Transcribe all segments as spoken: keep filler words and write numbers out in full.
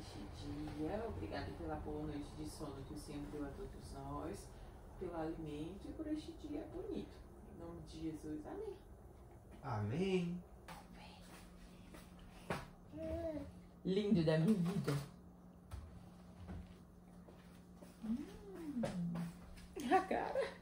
este dia. Obrigada pela boa noite de sono que o Senhor deu a todos nós, pelo alimento e por este dia bonito. Em nome de Jesus, amém. Amém. É. Lindo da minha vida. Hum. A cara.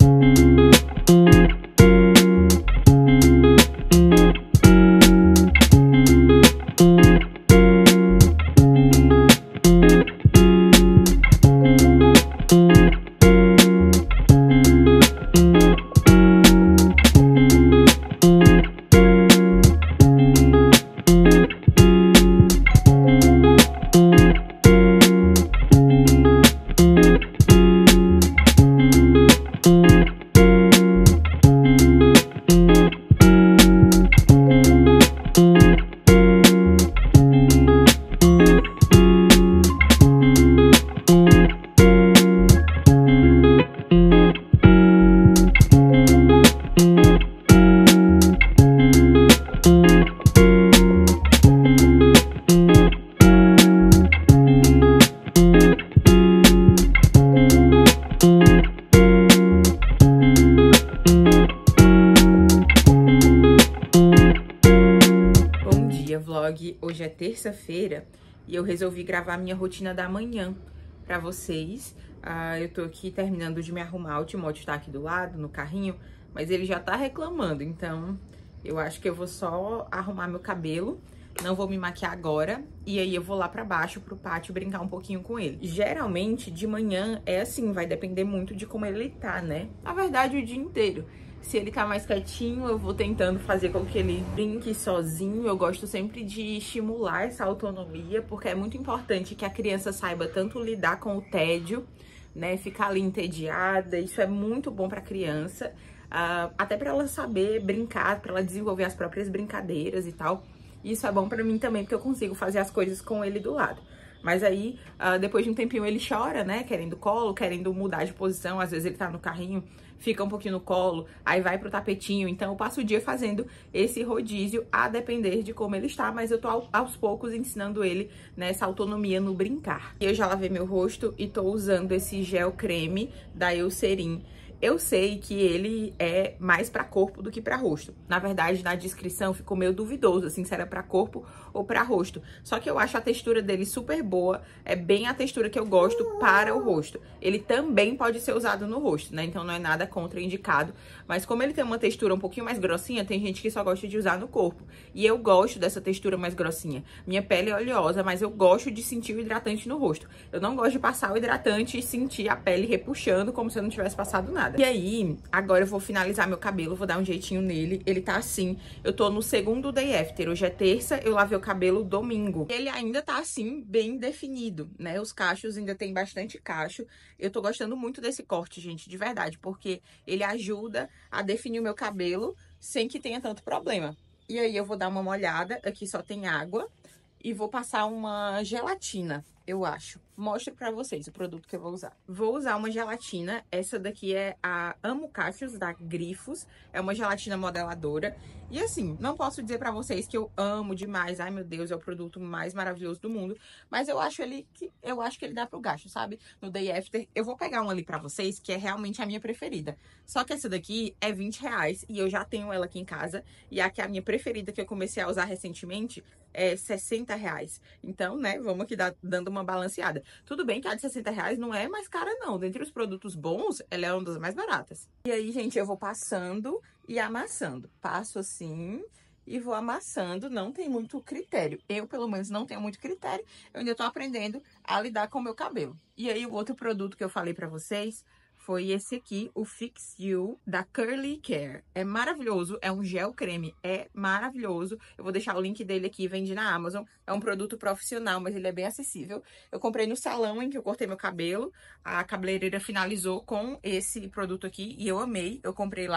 Hoje é terça-feira e eu resolvi gravar minha rotina da manhã pra vocês. Ah, eu tô aqui terminando de me arrumar, o Timóteo tá aqui do lado, no carrinho, mas ele já tá reclamando, então eu acho que eu vou só arrumar meu cabelo, não vou me maquiar agora, e aí eu vou lá pra baixo, pro pátio, brincar um pouquinho com ele. Geralmente, de manhã, é assim, vai depender muito de como ele tá, né? Na verdade, o dia inteiro. Se ele tá mais quietinho, eu vou tentando fazer com que ele brinque sozinho. Eu gosto sempre de estimular essa autonomia, porque é muito importante que a criança saiba tanto lidar com o tédio, né? Ficar ali entediada, isso é muito bom pra criança. Uh, até pra ela saber brincar, pra ela desenvolver as próprias brincadeiras e tal. Isso é bom pra mim também, porque eu consigo fazer as coisas com ele do lado. Mas aí, uh, depois de um tempinho, ele chora, né? Querendo colo, querendo mudar de posição. Às vezes ele tá no carrinho, fica um pouquinho no colo, aí vai pro tapetinho. Então eu passo o dia fazendo esse rodízio, a depender de como ele está. Mas eu tô ao, aos poucos ensinando ele nessa autonomia no brincar. Eu já lavei meu rosto e tô usando esse gel creme da Eucerin. Eu sei que ele é mais pra corpo do que pra rosto. Na verdade, na descrição ficou meio duvidoso, assim, se era pra corpo ou pra rosto. Só que eu acho a textura dele super boa, é bem a textura que eu gosto para o rosto. Ele também pode ser usado no rosto, né? Então não é nada contraindicado. Mas como ele tem uma textura um pouquinho mais grossinha, tem gente que só gosta de usar no corpo. E eu gosto dessa textura mais grossinha. Minha pele é oleosa, mas eu gosto de sentir o hidratante no rosto. Eu não gosto de passar o hidratante e sentir a pele repuxando como se eu não tivesse passado nada. E aí, agora eu vou finalizar meu cabelo, vou dar um jeitinho nele. Ele tá assim, eu tô no segundo day after. Hoje é terça, eu lavei o cabelo domingo. Ele ainda tá assim, bem definido, né? Os cachos ainda tem bastante cacho. Eu tô gostando muito desse corte, gente, de verdade, porque ele ajuda a definir o meu cabelo sem que tenha tanto problema. E aí eu vou dar uma molhada, aqui só tem água, e vou passar uma gelatina, eu acho. Mostro pra vocês o produto que eu vou usar. Vou usar uma gelatina, essa daqui é a Amo Cachos, da Grifos. É uma gelatina modeladora. E assim, não posso dizer pra vocês que eu amo demais. Ai, meu Deus, é o produto mais maravilhoso do mundo. Mas eu acho ele que eu acho que ele dá pro gasto, sabe? No Day After, eu vou pegar uma ali pra vocês, que é realmente a minha preferida. Só que essa daqui é vinte reais e eu já tenho ela aqui em casa. E a que é a minha preferida, que eu comecei a usar recentemente, é sessenta reais. Então, né, vamos aqui dar, dando uma balanceada. Tudo bem que a de sessenta reais não é mais cara, não. Dentre os produtos bons, ela é uma das mais baratas. E aí, gente, eu vou passando e amassando. Passo assim e vou amassando. Não tem muito critério. Eu, pelo menos, não tenho muito critério. Eu ainda tô aprendendo a lidar com o meu cabelo. E aí, o outro produto que eu falei pra vocês foi esse aqui, o Fix You, da Curly Care. É maravilhoso, é um gel creme, é maravilhoso. Eu vou deixar o link dele aqui, vende na Amazon. É um produto profissional, mas ele é bem acessível. Eu comprei no salão em que eu cortei meu cabelo. A cabeleireira finalizou com esse produto aqui e eu amei. Eu comprei lá,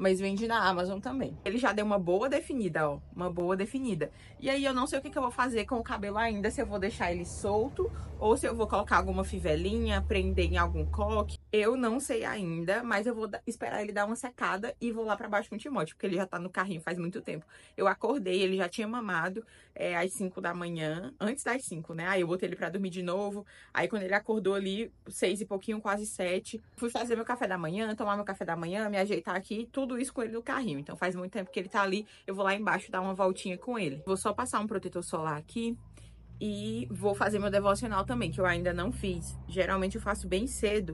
mas vende na Amazon também. Ele já deu uma boa definida, ó, uma boa definida. E aí eu não sei o que, que eu vou fazer com o cabelo ainda, se eu vou deixar ele solto ou se eu vou colocar alguma fivelinha, prender em algum coque. Eu não sei ainda, mas eu vou esperar ele dar uma secada e vou lá pra baixo com o Timóteo, porque ele já tá no carrinho faz muito tempo. Eu acordei, ele já tinha mamado é, às cinco da manhã, antes das cinco, né? Aí eu botei ele pra dormir de novo. Aí quando ele acordou ali, seis e pouquinho, quase sete, fui fazer meu café da manhã, tomar meu café da manhã, me ajeitar aqui, tudo isso com ele no carrinho. Então faz muito tempo que ele tá ali, eu vou lá embaixo dar uma voltinha com ele. Vou só passar um protetor solar aqui e vou fazer meu devocional também, que eu ainda não fiz. Geralmente eu faço bem cedo,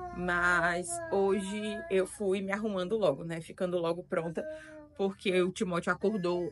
mas hoje eu fui me arrumando logo, né? Ficando logo pronta, porque o Timóteo acordou.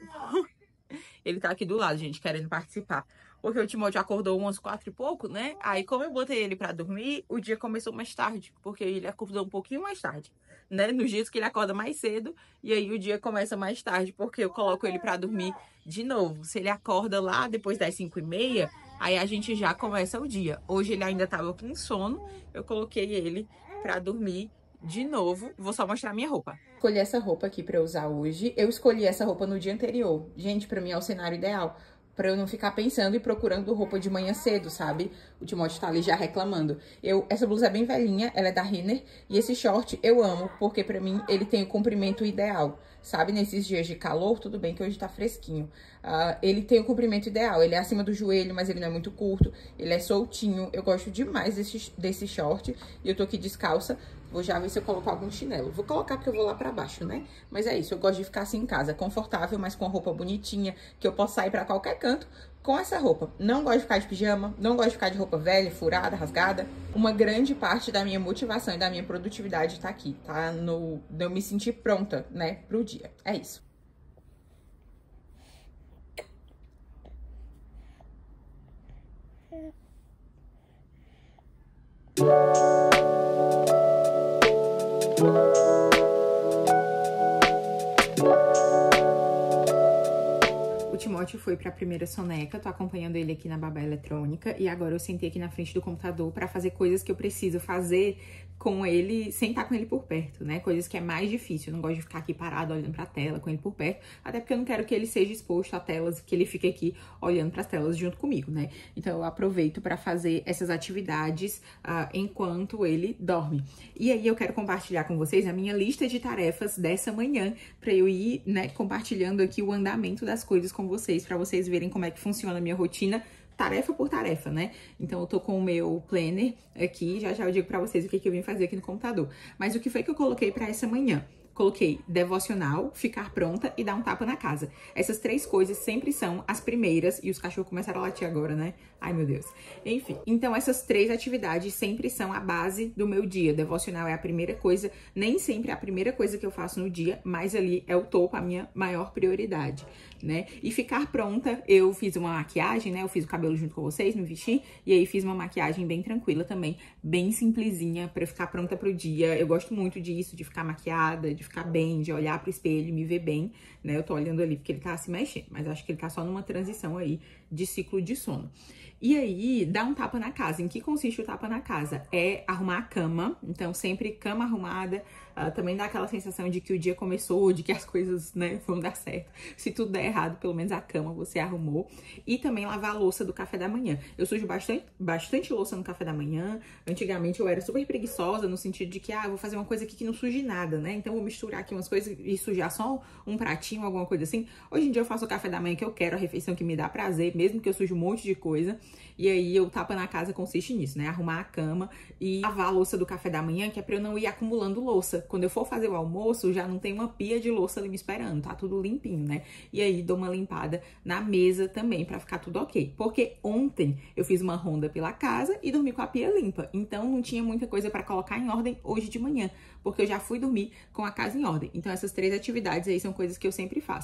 Ele tá aqui do lado, gente, querendo participar. Porque o Timóteo acordou umas quatro e pouco, né? Aí, como eu botei ele pra dormir, o dia começou mais tarde. Porque ele acordou um pouquinho mais tarde, né? Nos dias que ele acorda mais cedo. E aí, o dia começa mais tarde, porque eu coloco ele pra dormir de novo. Se ele acorda lá depois das cinco e meia, aí a gente já começa o dia. Hoje ele ainda tava com sono. Eu coloquei ele pra dormir de novo. Vou só mostrar minha roupa. Escolhi essa roupa aqui pra usar hoje. Eu escolhi essa roupa no dia anterior. Gente, pra mim é o cenário ideal, pra eu não ficar pensando e procurando roupa de manhã cedo, sabe? O Timóteo tá ali já reclamando. Eu, essa blusa é bem velhinha, ela é da Renner. E esse short eu amo, porque pra mim ele tem o comprimento ideal, sabe? Nesses dias de calor, tudo bem que hoje tá fresquinho. Uh, ele tem o comprimento ideal, ele é acima do joelho, mas ele não é muito curto. Ele é soltinho, eu gosto demais desse, desse short. E eu tô aqui descalça. Vou já ver se eu coloco algum chinelo. Vou colocar porque eu vou lá pra baixo, né? Mas é isso, eu gosto de ficar assim em casa, confortável, mas com a roupa bonitinha, que eu posso sair pra qualquer canto com essa roupa. Não gosto de ficar de pijama, não gosto de ficar de roupa velha, furada, rasgada. Uma grande parte da minha motivação e da minha produtividade tá aqui, tá? No, de eu me sentir pronta, né, pro dia. É isso. O Timóteo foi para a primeira soneca, tô acompanhando ele aqui na babá eletrônica e agora eu sentei aqui na frente do computador para fazer coisas que eu preciso fazer com ele, sem estar com ele por perto, né? Coisas que é mais difícil, eu não gosto de ficar aqui parado olhando pra tela com ele por perto, até porque eu não quero que ele seja exposto a telas, que ele fique aqui olhando pras telas junto comigo, né? Então eu aproveito para fazer essas atividades uh, enquanto ele dorme. E aí eu quero compartilhar com vocês a minha lista de tarefas dessa manhã, para eu ir, né, compartilhando aqui o andamento das coisas com vocês, para vocês verem como é que funciona a minha rotina, tarefa por tarefa, né? Então eu tô com o meu planner aqui, já já eu digo pra vocês o que, que eu vim fazer aqui no computador. Mas o que foi que eu coloquei pra essa manhã? Coloquei devocional, ficar pronta e dar um tapa na casa. Essas três coisas sempre são as primeiras, e os cachorros começaram a latir agora, né? Ai, meu Deus. Enfim, então essas três atividades sempre são a base do meu dia. Devocional é a primeira coisa, nem sempre é a primeira coisa que eu faço no dia, mas ali é o topo, a minha maior prioridade, né? E ficar pronta, eu fiz uma maquiagem, né? Eu fiz o cabelo junto com vocês, me vesti, e aí fiz uma maquiagem bem tranquila também, bem simplesinha, pra eu ficar pronta pro dia. Eu gosto muito disso, de ficar maquiada, de ficar bem, de olhar pro espelho e me ver bem, né? Eu tô olhando ali porque ele tá se mexendo, mas acho que ele tá só numa transição aí de ciclo de sono. E aí, dá um tapa na casa. Em que consiste o tapa na casa? É arrumar a cama, então sempre cama arrumada, uh, também dá aquela sensação de que o dia começou, de que as coisas, né, vão dar certo. Se tudo der errado, pelo menos a cama você arrumou. E também lavar a louça do café da manhã. Eu sujo bastante, bastante louça no café da manhã. Antigamente eu era super preguiçosa, no sentido de que, ah, vou fazer uma coisa aqui que não suje nada, né? Então vou misturar aqui umas coisas e sujar só um pratinho, alguma coisa assim. Hoje em dia eu faço o café da manhã que eu quero, a refeição que me dá prazer, mesmo que eu suje um monte de coisa. E aí, o tapa na casa consiste nisso, né? Arrumar a cama e lavar a louça do café da manhã, que é pra eu não ir acumulando louça. Quando eu for fazer o almoço, já não tem uma pia de louça ali me esperando, tá tudo limpinho, né? E aí, dou uma limpada na mesa também, pra ficar tudo ok. Porque ontem eu fiz uma ronda pela casa e dormi com a pia limpa. Então, não tinha muita coisa pra colocar em ordem hoje de manhã, porque eu já fui dormir com a casa em ordem. Então, essas três atividades aí são coisas que eu sempre faço.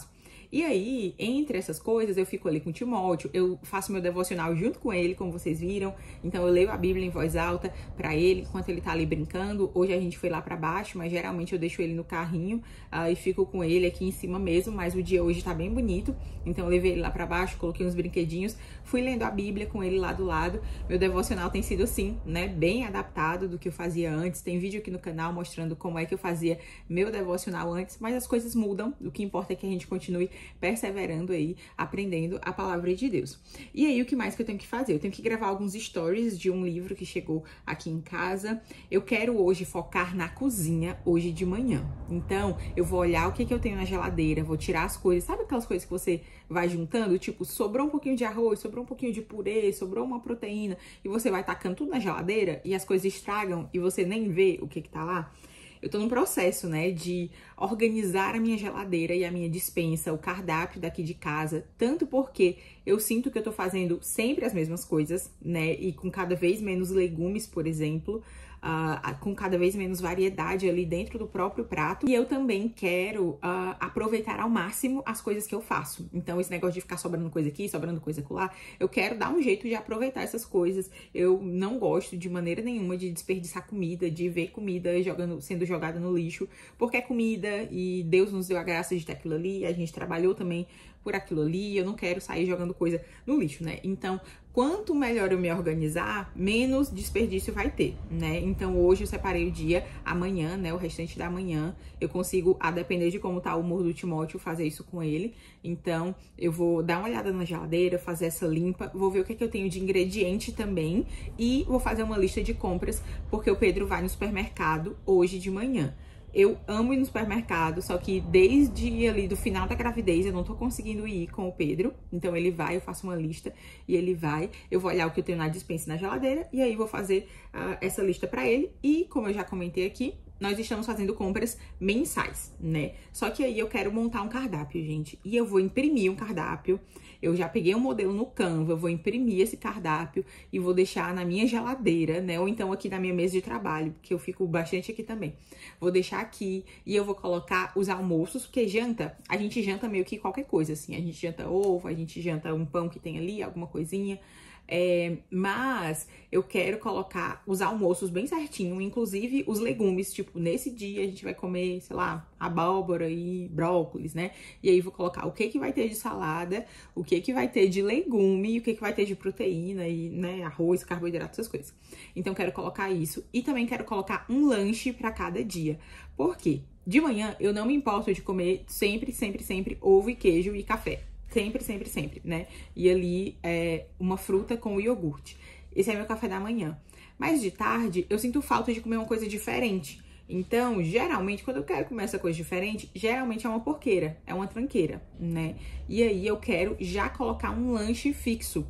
E aí, entre essas coisas, eu fico ali com o Timóteo, eu faço meu devocional junto com ele, como vocês viram. Então eu leio a Bíblia em voz alta pra ele, enquanto ele tá ali brincando. Hoje a gente foi lá pra baixo, mas geralmente eu deixo ele no carrinho uh, e fico com ele aqui em cima mesmo, mas o dia hoje tá bem bonito. Então eu levei ele lá pra baixo, coloquei uns brinquedinhos, fui lendo a Bíblia com ele lá do lado. Meu devocional tem sido assim, né, bem adaptado do que eu fazia antes. Tem vídeo aqui no canal mostrando como é que eu fazia meu devocional antes, mas as coisas mudam. O que importa é que a gente continue perseverando aí, aprendendo a palavra de Deus. E aí, o que mais que eu tenho que fazer? Eu tenho que gravar alguns stories de um livro que chegou aqui em casa. Eu quero hoje focar na cozinha, hoje de manhã. Então, eu vou olhar o que que eu tenho na geladeira, vou tirar as coisas. Sabe aquelas coisas que você vai juntando? Tipo, sobrou um pouquinho de arroz, sobrou um pouquinho de purê, sobrou uma proteína, e você vai tacando tudo na geladeira e as coisas estragam e você nem vê o que que tá lá. Eu tô num processo, né, de organizar a minha geladeira e a minha despensa, o cardápio daqui de casa, tanto porque eu sinto que eu tô fazendo sempre as mesmas coisas, né, e com cada vez menos legumes, por exemplo, uh, com cada vez menos variedade ali dentro do próprio prato. E eu também quero uh, aproveitar ao máximo as coisas que eu faço. Então, esse negócio de ficar sobrando coisa aqui, sobrando coisa acolá, eu quero dar um jeito de aproveitar essas coisas. Eu não gosto de maneira nenhuma de desperdiçar comida, de ver comida jogando, sendo jogada no lixo, porque é comida e Deus nos deu a graça de ter aquilo ali, a gente trabalhou também por aquilo ali, eu não quero sair jogando coisa no lixo, né? Então, quanto melhor eu me organizar, menos desperdício vai ter, né? Então, hoje eu separei o dia, amanhã, né, o restante da manhã, eu consigo, a depender de como tá o humor do Timóteo, fazer isso com ele. Então, eu vou dar uma olhada na geladeira, fazer essa limpa, vou ver o que é que eu tenho de ingrediente também e vou fazer uma lista de compras, porque o Pedro vai no supermercado hoje de manhã. Eu amo ir no supermercado, só que desde ali do final da gravidez eu não tô conseguindo ir com o Pedro. Então ele vai, eu faço uma lista e ele vai. Eu vou olhar o que eu tenho na despensa e na geladeira e aí vou fazer uh, essa lista pra ele. E como eu já comentei aqui, nós estamos fazendo compras mensais, né? Só que aí eu quero montar um cardápio, gente. E eu vou imprimir um cardápio. Eu já peguei um modelo no Canva, eu vou imprimir esse cardápio e vou deixar na minha geladeira, né? Ou então aqui na minha mesa de trabalho, porque eu fico bastante aqui também. Vou deixar aqui e eu vou colocar os almoços, porque janta, a gente janta meio que qualquer coisa, assim. A gente janta ovo, a gente janta um pão que tem ali, alguma coisinha. É, mas eu quero colocar os almoços bem certinho, inclusive os legumes, tipo, nesse dia a gente vai comer, sei lá, abóbora e brócolis, né? E aí vou colocar o que que vai ter de salada, o que que vai ter de legume, o que que vai ter de proteína e, né, arroz, carboidrato, essas coisas. Então quero colocar isso e também quero colocar um lanche para cada dia. Por quê? De manhã eu não me importo de comer sempre, sempre, sempre ovo e queijo e café. Sempre, sempre, sempre, né? E ali é uma fruta com iogurte. Esse é meu café da manhã. Mas de tarde, eu sinto falta de comer uma coisa diferente. Então, geralmente, quando eu quero comer essa coisa diferente, geralmente é uma porqueira, é uma tranqueira, né? E aí eu quero já colocar um lanche fixo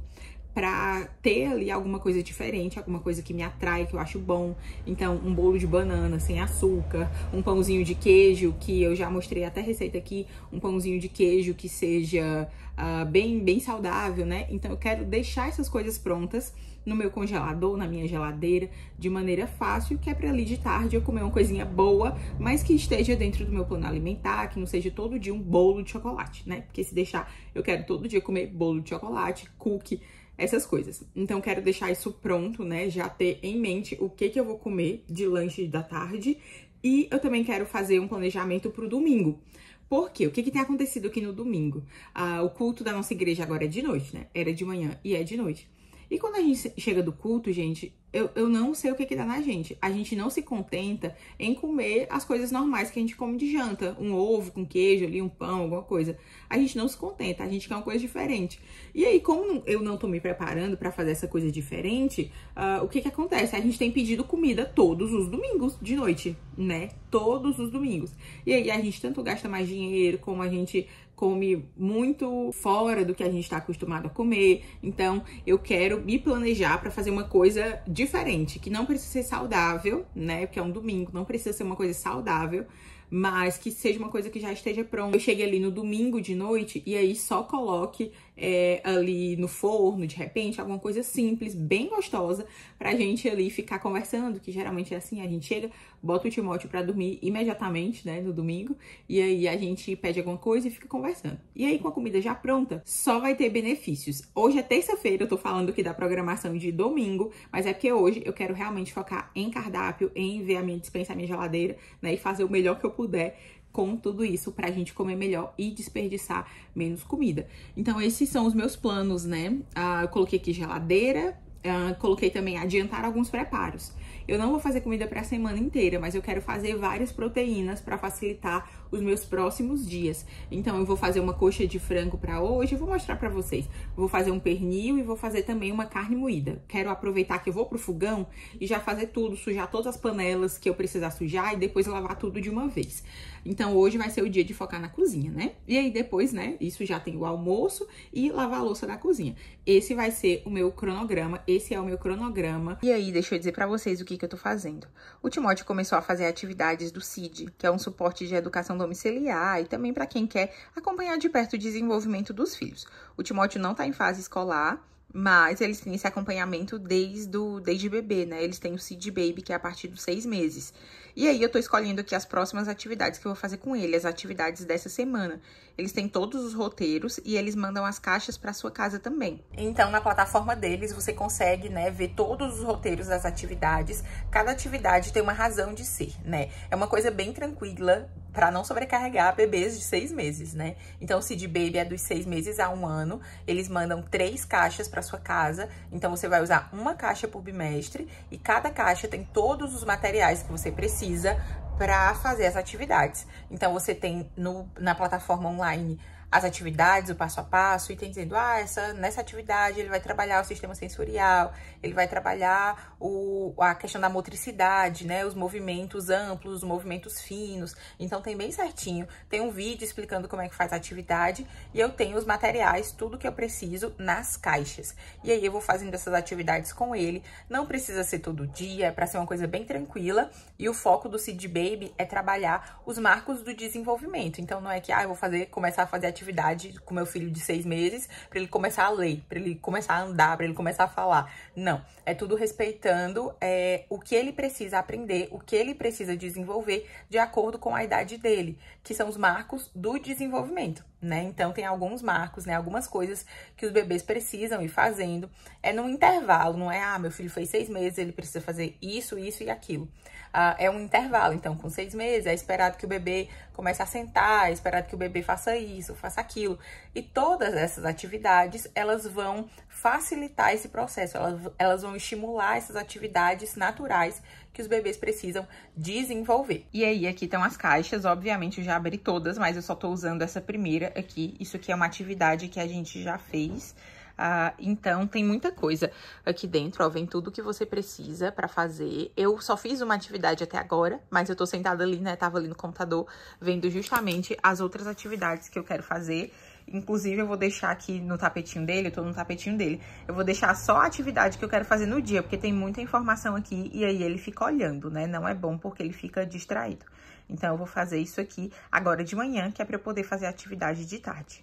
pra ter ali alguma coisa diferente, alguma coisa que me atrai, que eu acho bom. Então, um bolo de banana sem açúcar, um pãozinho de queijo, que eu já mostrei até receita aqui, um pãozinho de queijo que seja uh, bem, bem saudável, né? Então, eu quero deixar essas coisas prontas no meu congelador, na minha geladeira, de maneira fácil, que é pra ali de tarde eu comer uma coisinha boa, mas que esteja dentro do meu plano alimentar, que não seja todo dia um bolo de chocolate, né? Porque se deixar, eu quero todo dia comer bolo de chocolate, cookie, essas coisas. Então, quero deixar isso pronto, né? Já ter em mente o que que eu vou comer de lanche da tarde. E eu também quero fazer um planejamento pro domingo. Por quê? O que que tem acontecido aqui no domingo? Ah, o culto da nossa igreja agora é de noite, né? Era de manhã e é de noite. E quando a gente chega do culto, gente, eu, eu não sei o que que dá na gente. A gente não se contenta em comer as coisas normais que a gente come de janta. Um ovo com queijo ali, um pão, alguma coisa. A gente não se contenta, a gente quer uma coisa diferente. E aí, como eu não tô me preparando pra fazer essa coisa diferente, uh, o que que acontece? A gente tem pedido comida todos os domingos de noite, né? Todos os domingos. E aí, a gente tanto gasta mais dinheiro, como a gente come muito fora do que a gente está acostumado a comer. Então, eu quero me planejar para fazer uma coisa diferente, que não precisa ser saudável, né? Porque é um domingo, não precisa ser uma coisa saudável, mas que seja uma coisa que já esteja pronta. Eu cheguei ali no domingo de noite e aí só coloque é, ali no forno, de repente, alguma coisa simples, bem gostosa, pra gente ali ficar conversando, que geralmente é assim, a gente chega, bota o Timóteo pra dormir imediatamente, né, no domingo, e aí a gente pede alguma coisa e fica conversando. E aí, com a comida já pronta, só vai ter benefícios. Hoje é terça-feira, eu tô falando aqui da programação de domingo, mas é porque hoje eu quero realmente focar em cardápio, em ver a minha despensa, a minha geladeira, né, e fazer o melhor que eu puder com tudo isso pra gente comer melhor e desperdiçar menos comida. Então, esses são os meus planos, né? Ah, eu coloquei aqui geladeira, ah, coloquei também adiantar alguns preparos. Eu não vou fazer comida para a semana inteira, mas eu quero fazer várias proteínas para facilitar os meus próximos dias. Então, eu vou fazer uma coxa de frango para hoje, eu vou mostrar para vocês. Vou fazer um pernil e vou fazer também uma carne moída. Quero aproveitar que eu vou pro fogão e já fazer tudo, sujar todas as panelas que eu precisar sujar e depois lavar tudo de uma vez. Então, hoje vai ser o dia de focar na cozinha, né? E aí, depois, né, isso já tem o almoço e lavar a louça da cozinha. Esse vai ser o meu cronograma, esse é o meu cronograma. E aí, deixa eu dizer pra vocês o que que eu tô fazendo. O Timóteo começou a fazer atividades do C I D, que é um suporte de educação domiciliar e também pra quem quer acompanhar de perto o desenvolvimento dos filhos. O Timóteo não tá em fase escolar, mas eles têm esse acompanhamento desde, o, desde bebê, né? Eles têm o C I D Baby, que é a partir dos seis meses. E aí, eu tô escolhendo aqui as próximas atividades que eu vou fazer com ele, as atividades dessa semana. Eles têm todos os roteiros e eles mandam as caixas pra sua casa também. Então, na plataforma deles, você consegue, né, ver todos os roteiros das atividades. Cada atividade tem uma razão de ser, né? É uma coisa bem tranquila, para não sobrecarregar bebês de seis meses, né? Então, o C I D Baby é dos seis meses a um ano. Eles mandam três caixas para sua casa. Então, você vai usar uma caixa por bimestre e cada caixa tem todos os materiais que você precisa para fazer as atividades. Então, você tem no, na plataforma online as atividades, o passo a passo, e tem dizendo, ah, essa, nessa atividade ele vai trabalhar o sistema sensorial, ele vai trabalhar o, a questão da motricidade, né, os movimentos amplos, os movimentos finos. Então, tem bem certinho, tem um vídeo explicando como é que faz a atividade, e eu tenho os materiais, tudo que eu preciso nas caixas. E aí, eu vou fazendo essas atividades com ele, não precisa ser todo dia, é para ser uma coisa bem tranquila, e o foco do C I D Baby é trabalhar os marcos do desenvolvimento. Então, não é que, ah, eu vou fazer, começar a fazer atividade com meu filho de seis meses para ele começar a ler, para ele começar a andar, para ele começar a falar. Não, é tudo respeitando é, o que ele precisa aprender, o que ele precisa desenvolver de acordo com a idade dele, que são os marcos do desenvolvimento, né? Então, tem alguns marcos, né? Algumas coisas que os bebês precisam ir fazendo. É num intervalo, não é, ah, meu filho fez seis meses, ele precisa fazer isso, isso e aquilo. Ah, é um intervalo, então, com seis meses, é esperado que o bebê comece a sentar, é esperado que o bebê faça isso, faça aquilo. E todas essas atividades, elas vão facilitar esse processo, elas, elas vão estimular essas atividades naturais que os bebês precisam desenvolver. E aí, aqui estão as caixas, obviamente eu já abri todas, mas eu só tô usando essa primeira aqui. Isso aqui é uma atividade que a gente já fez. Ah, então, tem muita coisa aqui dentro, ó, vem tudo que você precisa pra fazer. Eu só fiz uma atividade até agora, mas eu tô sentada ali, né, tava ali no computador, vendo justamente as outras atividades que eu quero fazer. Inclusive, eu vou deixar aqui no tapetinho dele, eu tô no tapetinho dele, eu vou deixar só a atividade que eu quero fazer no dia, porque tem muita informação aqui e aí ele fica olhando, né? Não é bom porque ele fica distraído. Então, eu vou fazer isso aqui agora de manhã, que é pra eu poder fazer a atividade de tarde.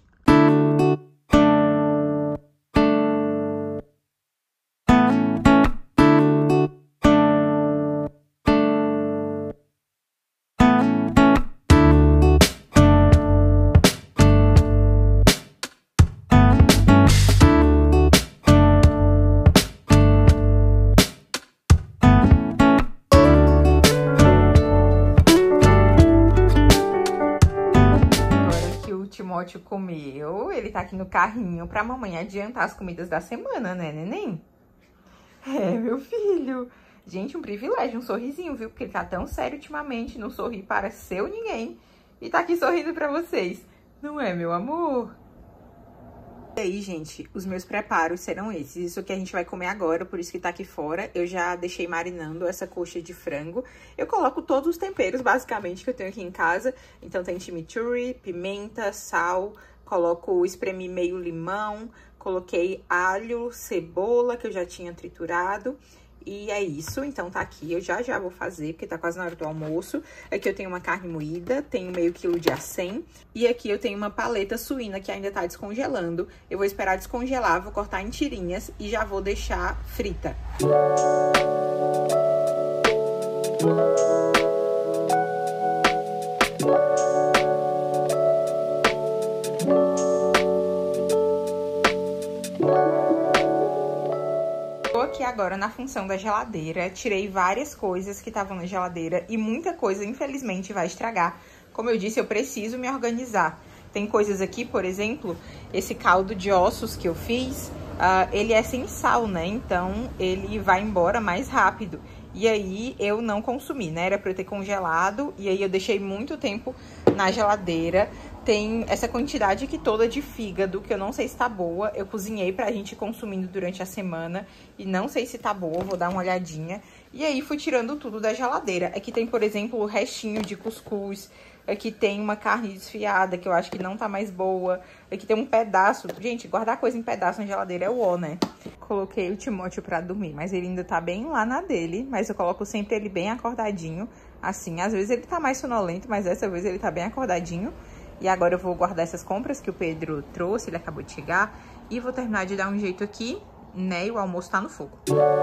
Timóteo comeu, ele tá aqui no carrinho pra mamãe adiantar as comidas da semana, né, neném? É, meu filho. Gente, um privilégio, um sorrisinho, viu? Porque ele tá tão sério ultimamente, não sorri para seu ninguém. E tá aqui sorrindo pra vocês. Não é, meu amor? E aí, gente, os meus preparos serão esses. Isso que a gente vai comer agora, por isso que tá aqui fora. Eu já deixei marinando essa coxa de frango. Eu coloco todos os temperos, basicamente, que eu tenho aqui em casa. Então, tem chimichurri, pimenta, sal. Coloco, espremi meio limão. Coloquei alho, cebola, que eu já tinha triturado. E é isso, então tá aqui, eu já já vou fazer, porque tá quase na hora do almoço. Aqui eu tenho uma carne moída, tenho meio quilo de acém. E aqui eu tenho uma paleta suína que ainda tá descongelando. Eu vou esperar descongelar, vou cortar em tirinhas e já vou deixar frita. Aqui agora na função da geladeira, tirei várias coisas que estavam na geladeira e muita coisa, infelizmente, vai estragar. Como eu disse, eu preciso me organizar. Tem coisas aqui, por exemplo, esse caldo de ossos que eu fiz, uh, ele é sem sal, né? Então, ele vai embora mais rápido. E aí, eu não consumi, né? Era pra eu ter congelado e aí eu deixei muito tempo na geladeira. Tem essa quantidade aqui toda de fígado, que eu não sei se tá boa. Eu cozinhei pra gente ir consumindo durante a semana e não sei se tá boa, vou dar uma olhadinha. E aí fui tirando tudo da geladeira. Aqui tem, por exemplo, o restinho de cuscuz. Aqui tem uma carne desfiada, que eu acho que não tá mais boa. Aqui tem um pedaço. Gente, guardar coisa em pedaço na geladeira é o ó, né? Coloquei o Timóteo pra dormir, mas ele ainda tá bem lá na dele. Mas eu coloco sempre ele bem acordadinho, assim. Às vezes ele tá mais sonolento, mas dessa vez ele tá bem acordadinho. E agora eu vou guardar essas compras que o Pedro trouxe, ele acabou de chegar. E vou terminar de dar um jeito aqui, né? E o almoço tá no fogo.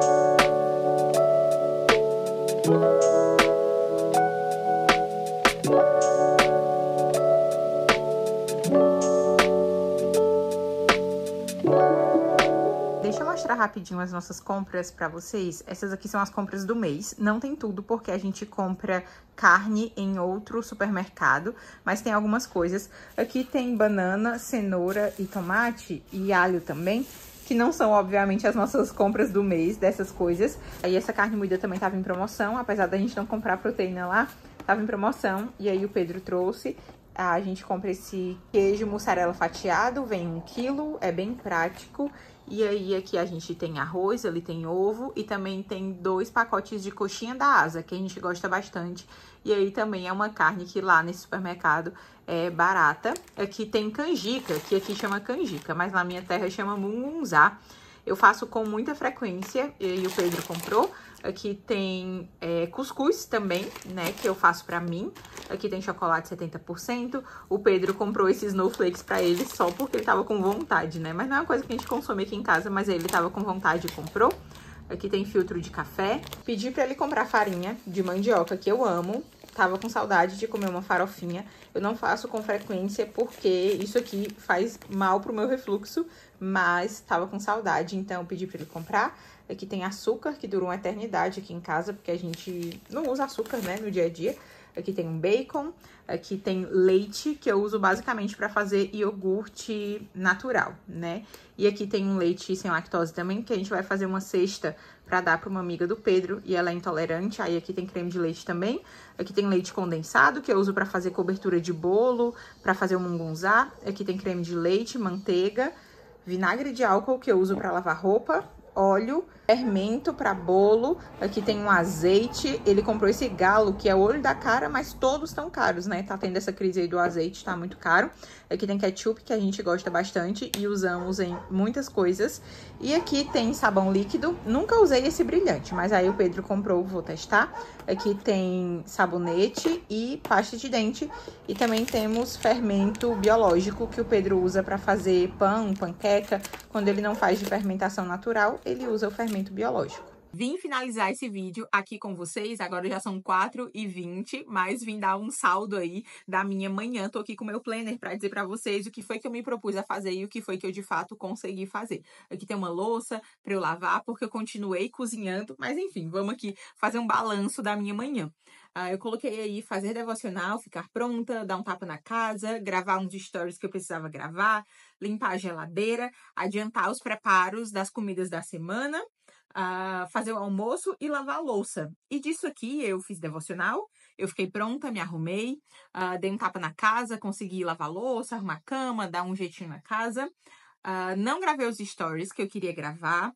Deixa eu mostrar rapidinho as nossas compras pra vocês. Essas aqui são as compras do mês. Não tem tudo, porque a gente compra carne em outro supermercado, mas tem algumas coisas. Aqui tem banana, cenoura e tomate e alho também, que não são, obviamente, as nossas compras do mês dessas coisas. Aí essa carne moída também tava em promoção, apesar da gente não comprar proteína lá, tava em promoção. E aí o Pedro trouxe. A gente compra esse queijo mussarela fatiado, vem um quilo, é bem prático. E aí aqui a gente tem arroz, ali tem ovo e também tem dois pacotes de coxinha da asa, que a gente gosta bastante. E aí também é uma carne que lá nesse supermercado é barata. Aqui tem canjica, que aqui chama canjica, mas na minha terra chama mungunzá. Eu faço com muita frequência e o Pedro comprou. Aqui tem é, cuscuz também, né, que eu faço pra mim. Aqui tem chocolate setenta por cento. O Pedro comprou esses snowflakes pra ele só porque ele tava com vontade, né? Mas não é uma coisa que a gente consome aqui em casa, mas ele tava com vontade e comprou. Aqui tem filtro de café. Pedi pra ele comprar farinha de mandioca, que eu amo. Tava com saudade de comer uma farofinha. Eu não faço com frequência porque isso aqui faz mal pro meu refluxo, mas tava com saudade, então eu pedi pra ele comprar. Aqui tem açúcar, que dura uma eternidade aqui em casa, porque a gente não usa açúcar, né, no dia a dia. Aqui tem um bacon, aqui tem leite, que eu uso basicamente para fazer iogurte natural, né? E aqui tem um leite sem lactose também, que a gente vai fazer uma cesta para dar para uma amiga do Pedro, e ela é intolerante. Aí aqui tem creme de leite também. Aqui tem leite condensado, que eu uso para fazer cobertura de bolo, para fazer o mungunzá. Aqui tem creme de leite, manteiga, vinagre de álcool, que eu uso para lavar roupa, óleo, fermento para bolo. Aqui tem um azeite. Ele comprou esse galo, que é o olho da cara, mas todos estão caros, né? Tá tendo essa crise aí do azeite, tá muito caro. Aqui tem ketchup, que a gente gosta bastante e usamos em muitas coisas. E aqui tem sabão líquido. Nunca usei esse brilhante, mas aí o Pedro comprou, vou testar. Aqui tem sabonete e pasta de dente. E também temos fermento biológico, que o Pedro usa para fazer pão, panqueca. Quando ele não faz de fermentação natural, ele usa o fermento biológico. Vim finalizar esse vídeo aqui com vocês, agora já são quatro e vinte, mas vim dar um saldo aí da minha manhã. Tô aqui com o meu planner para dizer para vocês o que foi que eu me propus a fazer e o que foi que eu de fato consegui fazer. Aqui tem uma louça para eu lavar, porque eu continuei cozinhando, mas enfim, vamos aqui fazer um balanço da minha manhã. Uh, eu coloquei aí fazer devocional, ficar pronta, dar um tapa na casa, gravar uns stories que eu precisava gravar, limpar a geladeira, adiantar os preparos das comidas da semana, Uh, fazer o almoço e lavar a louça. E disso aqui eu fiz devocional, eu fiquei pronta, me arrumei, uh, dei um tapa na casa, consegui lavar a louça, arrumar a cama, dar um jeitinho na casa. Uh, não gravei os stories que eu queria gravar.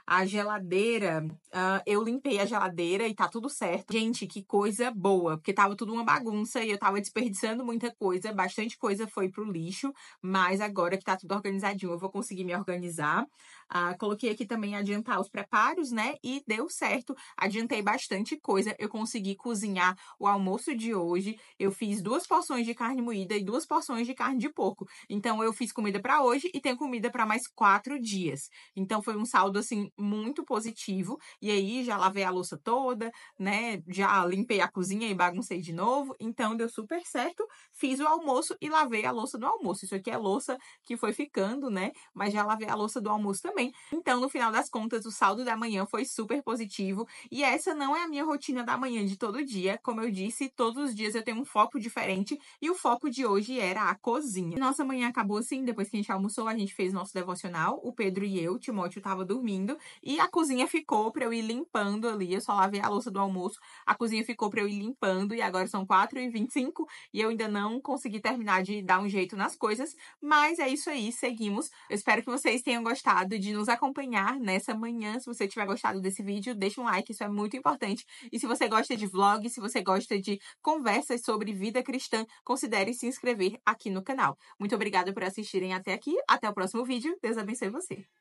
A geladeira, uh, eu limpei a geladeira e tá tudo certo. Gente, que coisa boa, porque tava tudo uma bagunça e eu tava desperdiçando muita coisa, bastante coisa foi pro lixo, mas agora que tá tudo organizadinho, eu vou conseguir me organizar. Uh, coloquei aqui também adiantar os preparos, né, e deu certo. Adiantei bastante coisa, eu consegui cozinhar o almoço de hoje, eu fiz duas porções de carne moída e duas porções de carne de porco. Então, eu fiz comida pra hoje e tenho comida pra mais quatro dias. Então, foi um saldo, assim, muito positivo. E aí, já lavei a louça toda, né? Já limpei a cozinha e baguncei de novo. Então, deu super certo. Fiz o almoço e lavei a louça do almoço. Isso aqui é louça que foi ficando, né? Mas já lavei a louça do almoço também. Então, no final das contas, o saldo da manhã foi super positivo. E essa não é a minha rotina da manhã de todo dia. Como eu disse, todos os dias eu tenho um foco diferente. E o foco de hoje era a cozinha. Nossa manhã acabou assim, depois que a gente almoçou, a gente fez nosso devocional. O Pedro e eu, o Timóteo tava dormindo. E a cozinha ficou pra eu ir limpando ali. Eu só lavei a louça do almoço. A cozinha ficou pra eu ir limpando. E agora são quatro e vinte e cinco. E eu ainda não consegui terminar de dar um jeito nas coisas. Mas é isso aí, seguimos. Eu espero que vocês tenham gostado de nos acompanhar nessa manhã. Se você tiver gostado desse vídeo, deixa um like, isso é muito importante. E se você gosta de vlog, se você gosta de conversas sobre vida cristã, considere se inscrever aqui no canal. Muito obrigada por assistirem até aqui. Até o próximo vídeo. Deus abençoe você.